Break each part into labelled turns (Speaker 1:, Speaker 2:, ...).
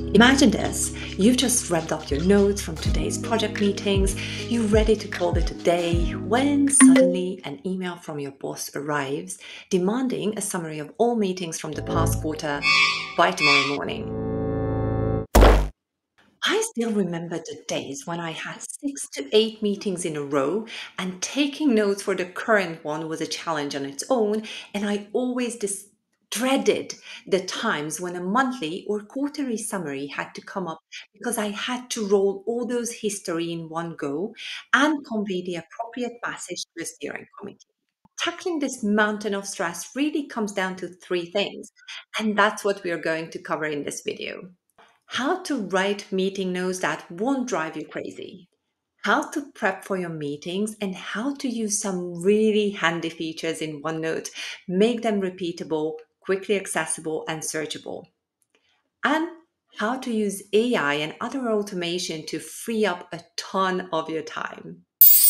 Speaker 1: Imagine this, you've just read up your notes from today's project meetings, you're ready to call it a day, when suddenly an email from your boss arrives demanding a summary of all meetings from the past quarter by tomorrow morning. I still remember the days when I had 6 to 8 meetings in a row, and taking notes for the current one was a challenge on its own. And I always dreaded the times when a monthly or quarterly summary had to come up because I had to roll all those history in one go and convey the appropriate message to the steering committee. Tackling this mountain of stress really comes down to three things, and that's what we are going to cover in this video. How to write meeting notes that won't drive you crazy. How to prep for your meetings and how to use some really handy features in OneNote. Make them repeatable, quickly accessible, and searchable. And how to use AI and other automation to free up a ton of your time.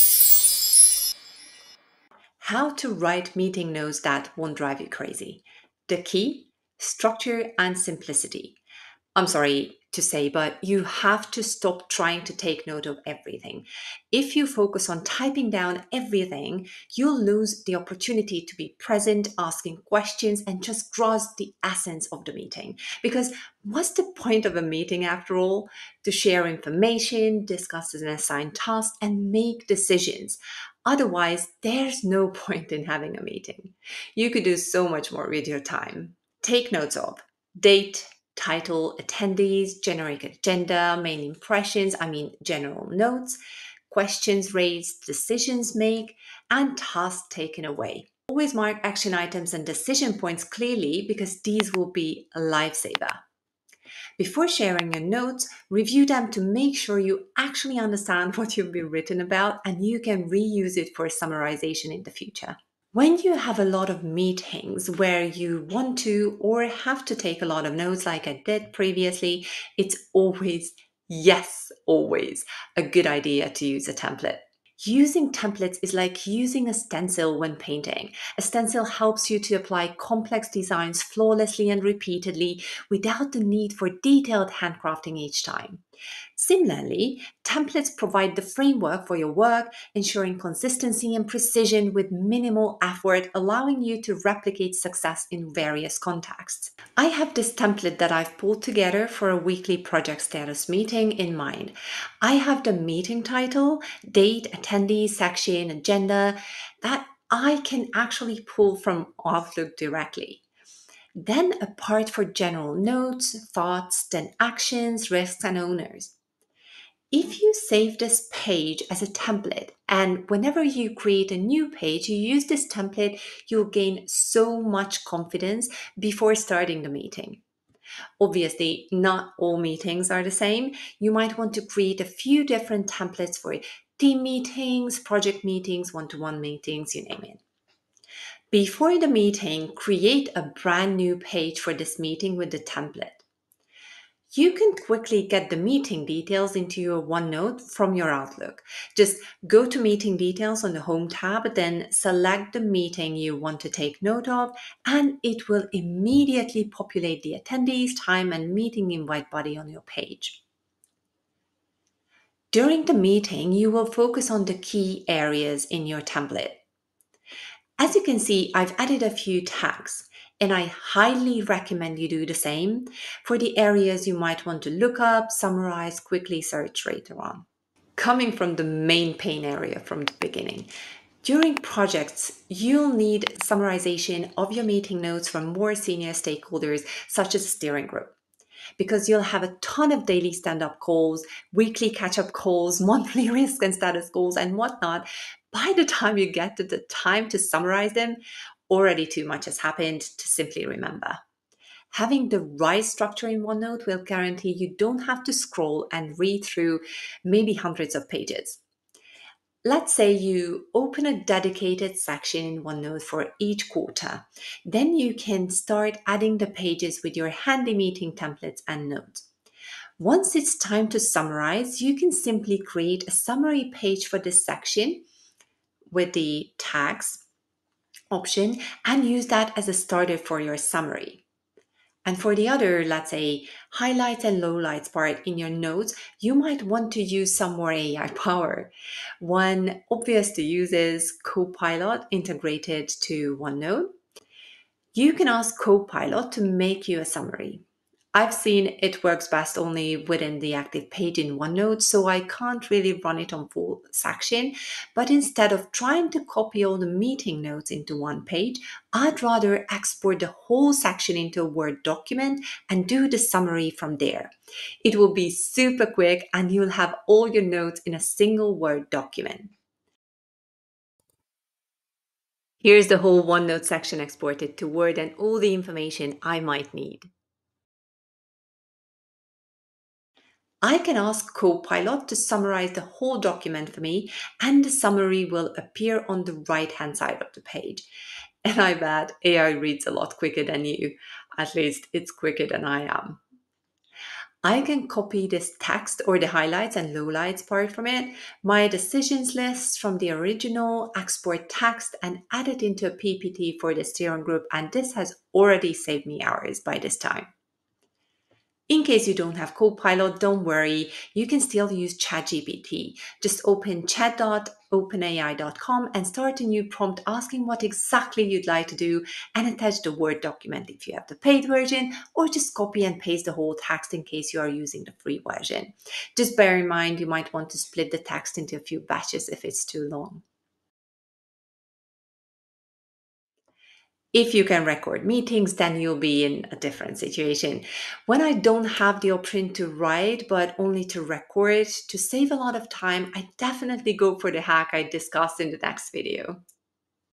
Speaker 1: How to write meeting notes that won't drive you crazy. The key, structure and simplicity. I'm sorry to say, but you have to stop trying to take note of everything. If you focus on typing down everything, you'll lose the opportunity to be present, asking questions, and just grasp the essence of the meeting. Because what's the point of a meeting after all? To share information, discuss an assigned task, and make decisions. Otherwise, there's no point in having a meeting. You could do so much more with your time. Take notes of date, title, attendees, generic agenda, main impressions, general notes, questions raised, decisions made, and tasks taken away. Always mark action items and decision points clearly because these will be a lifesaver. Before sharing your notes, review them to make sure you actually understand what you've been written about and you can reuse it for summarization in the future. When you have a lot of meetings where you want to or have to take a lot of notes, like I did previously, it's always, yes, always a good idea to use a template. Using templates is like using a stencil when painting. A stencil helps you to apply complex designs flawlessly and repeatedly without the need for detailed handcrafting each time. Similarly, templates provide the framework for your work, ensuring consistency and precision with minimal effort, allowing you to replicate success in various contexts. I have this template that I've pulled together for a weekly project status meeting in mind. I have the meeting title, date, attendee, section, agenda that I can actually pull from Outlook directly. Then a part for general notes, thoughts, then actions, risks, and owners. If you save this page as a template and whenever you create a new page, you use this template, you'll gain so much confidence before starting the meeting. Obviously, not all meetings are the same. You might want to create a few different templates for team meetings, project meetings, one-to-one meetings, you name it. Before the meeting, create a brand new page for this meeting with the template. You can quickly get the meeting details into your OneNote from your Outlook. Just go to meeting details on the Home tab, then select the meeting you want to take note of, and it will immediately populate the attendees, time, and meeting invite body on your page. During the meeting, you will focus on the key areas in your template. As you can see, I've added a few tags, and I highly recommend you do the same for the areas you might want to look up, summarize, quickly search later on. Coming from the main pain area from the beginning, during projects, you'll need summarization of your meeting notes from more senior stakeholders, such as a steering group, because you'll have a ton of daily stand-up calls, weekly catch-up calls, monthly risk and status calls, and whatnot. By the time you get to the time to summarize them, already too much has happened to simply remember. Having the right structure in OneNote will guarantee you don't have to scroll and read through maybe hundreds of pages. Let's say you open a dedicated section in OneNote for each quarter. Then you can start adding the pages with your handy meeting templates and notes. Once it's time to summarize, you can simply create a summary page for this section with the tags option and use that as a starter for your summary. And for the other, let's say, highlights and lowlights part in your notes, you might want to use some more AI power. One obvious to use is Copilot integrated to OneNote. You can ask Copilot to make you a summary. I've seen it works best only within the active page in OneNote, so I can't really run it on full section. But instead of trying to copy all the meeting notes into one page, I'd rather export the whole section into a Word document and do the summary from there. It will be super quick and you'll have all your notes in a single Word document. Here's the whole OneNote section exported to Word and all the information I might need. I can ask Copilot to summarize the whole document for me, and the summary will appear on the right-hand side of the page. And I bet AI reads a lot quicker than you. At least it's quicker than I am. I can copy this text or the highlights and lowlights part from it, my decisions list from the original, export text, and add it into a PPT for the steering group. And this has already saved me hours by this time. In case you don't have Copilot, don't worry, you can still use ChatGPT. Just open chat.openai.com and start a new prompt asking what exactly you'd like to do and attach the Word document if you have the paid version, or just copy and paste the whole text in case you are using the free version. Just bear in mind you might want to split the text into a few batches if it's too long. If you can record meetings, then you'll be in a different situation. When I don't have the option to write, but only to record, to save a lot of time, I definitely go for the hack I discussed in the next video.